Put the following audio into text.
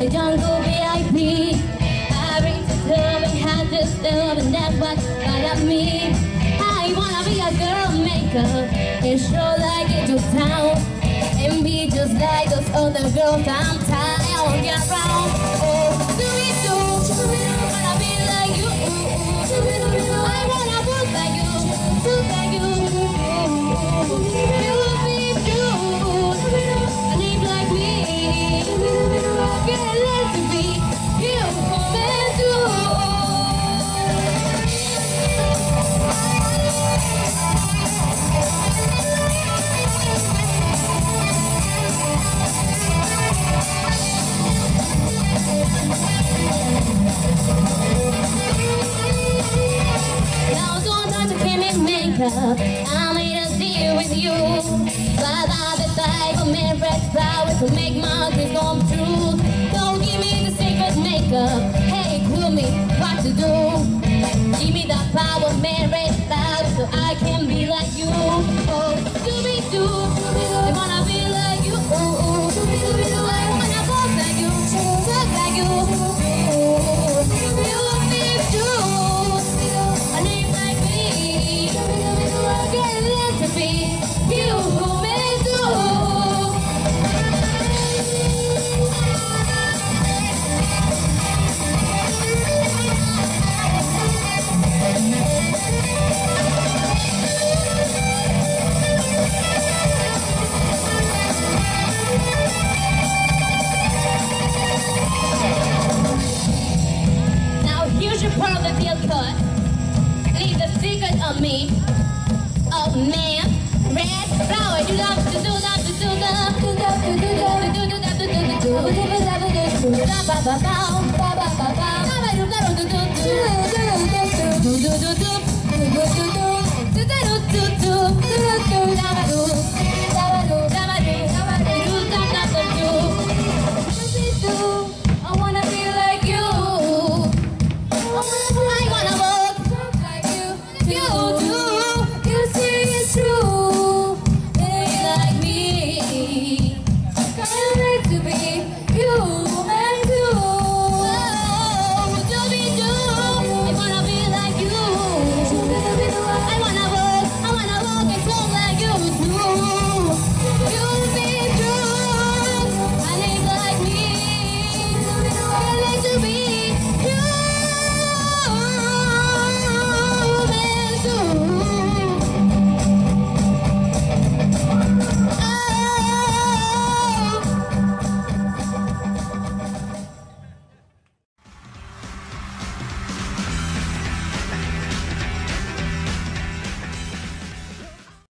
the jungle VIP. I reach the club and have this love, and that's what got me. I wanna be a girl makeup and show like it to town, and be just like those other girls downtown. I won't get around. Oh, do-be-do, wanna be like you. I wanna look like you, look like you. You be blue, a name like me. Get left to be you, and do. I made a deal with you, but I'm the type of man, red flowers to make my dreams come true. Don't give me the secret makeup, hey, clue me what to do. Give me the power, man, red flowers, so I can be like you. Oh, do-be-do, I wanna be like you. I wanna walk like you, talk like you. You be true, a name like me. Get left to be you, and do. Now here's your part of the deal cut. Leave the secret of me. Oh man, red flower, you love to do that, to do that, to do that, to do that, to do that, to do that, to do that, to do that, ba ba ba, ba ba ba ba, ba ba do that, do do do, do do do do do do do.